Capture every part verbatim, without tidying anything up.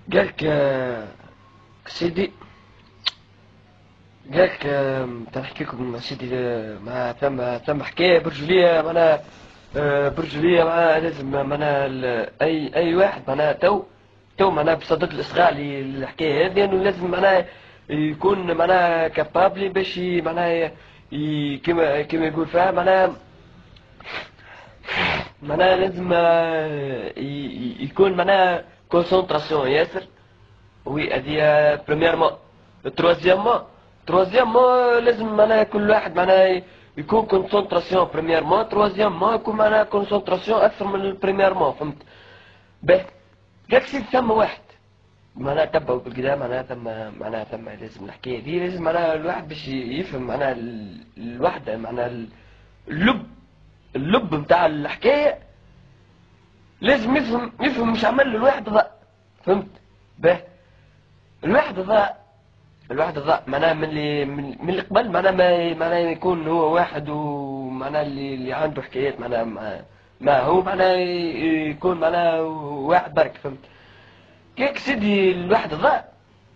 قالك آه، سيدي، قالك آه، تنحكي لكم سيدي. آه، مع ثم ثم حكايه برجوليه معناها. آه، برجوليه معناها لازم معناها ال- اي اي واحد معناها تو تو معناها بصدد الاصغاء للحكايه هذه، انه لازم معناها يكون معناها كابابلي باش ي- معناها ي- كما كما يقول فيها معناها. معناها لازم آه، ي- ي- يكون معناها كونسونطراسيون ياسر. وي هذه بريميرمون. تروازيامون تروازيامون لازم معناها كل واحد معناها يكون كونسونطراسيون بريميرمون. تروازيامون يكون معناها كونسونطراسيون اكثر من البريميرمون، فهمت؟ باهي. قالك سيدي ثم واحد معناها تبعوا بالكدا معناها ثم معناها ثم لازم الحكايه دي لازم معناها الواحد باش يفهم معناها ال- الوحده معناها ال- اللب اللب نتاع الحكايه. لازم يفهم يفهم مش عمل له الواحد ضاء، فهمت؟ باهي. الواحد ضاء الواحد ضاء معناها من اللي من من اللي قبل معناها ما معناها يكون هو واحد، ومعناها اللي, اللي عنده حكايات معناها ما, ما هو معناها يكون معناها واحد برك، فهمت؟ كيك سيدي الواحد ضاء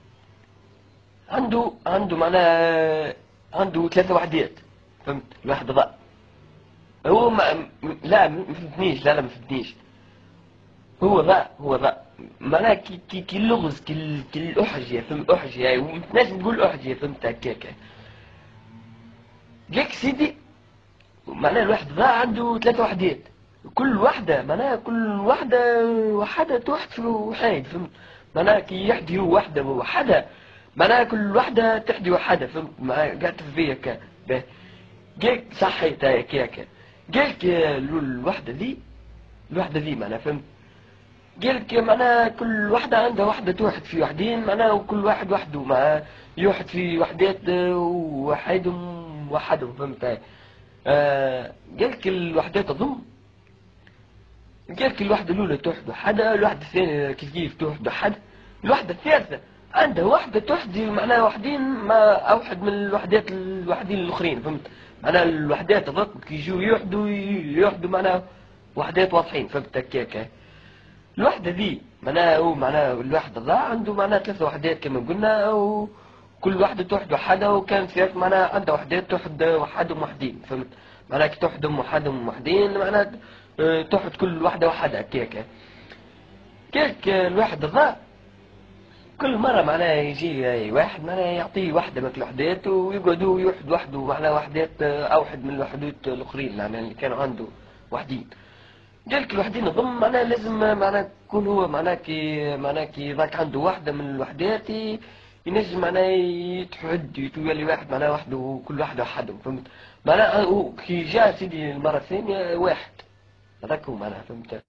عنده عنده معناها عنده ثلاثة وحدات، فهمت؟ الواحد ضاء هو ما لا ما فهمتنيش، لا لا ما فهمتنيش. هو ضاء هو ضاء معناها كي كي كي اللغز كي ال- كي الأحجية، فهمت؟ أحجية ونجم نقول أحجية، فهمت هكاك. جاك سيدي معناها الواحد ضاع عنده ثلاثة وحدات، كل واحدة معناها كل واحدة وحدة توحد في وحيد، فهمت؟ معناها كي يحدي هو واحدة وحدة معناها كل واحدة تحدي وحدة، فهمت؟ معناها قاعد فيا كا باهي. جاك صحيت هيك هيك. قالك الوحدة ذي الوحدة ذي معناها، فهمت؟ قالك معناها كل واحدة عندها واحدة توحد في وحدين معناها، وكل واحد وحده مع يوحد في وحدات وحيدهم وحدهم، فهمت؟ آه قالك الوحدات تضم. قالك الوحدة الأولى توحد وحدها، الوحدة الثانية كيف كيف توحد وحدها، الوحدة الثالثة عندها واحدة توحد معناها وحدين ما أوحد من الوحدات الوحدين الآخرين، فهمت؟ معناها الوحدات هذوك كي يجوا يوحدوا يوحدوا معناها وحدات واضحين، فهمت هكاك؟ الوحدة ذي معناها هو معناها الواحد ضاع عنده معناها ثلاثة وحدات كما قلنا، وكل واحدة توحد وحدها، وكان فيها معناها عندها وحدات توحد وحدهم وحدين، فهمت؟ معناها كي توحدهم وحدهم وحدين معناها آه، توحد كل واحدة وحدها كيك كيك الواحد ضاع. كل مرة معناها يجي واحد معناها يعطيه واحدة من الوحدات ويقعدوا يوحد وحده معناها وحدات آه، أوحد من الوحدات الآخرين معناها اللي كانوا عنده وحدين. قالك الوحدين نظن معناها لازم معناها يكون هو معناها كي معناها كي ذاك عنده واحدة من الوحدات ي- ينجم معناها يتحد يتولي واحد معناها وحده وكل واحدة وحدهم، فهمت؟ معناها هو كي جاء سيدي المرة الثانية واحد هذاك هو معناها، فهمت؟